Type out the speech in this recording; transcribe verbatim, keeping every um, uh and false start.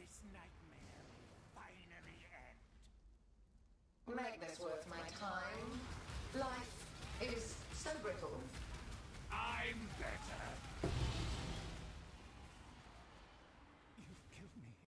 This nightmare will finally end. Make this worth my time. Life is so brittle. I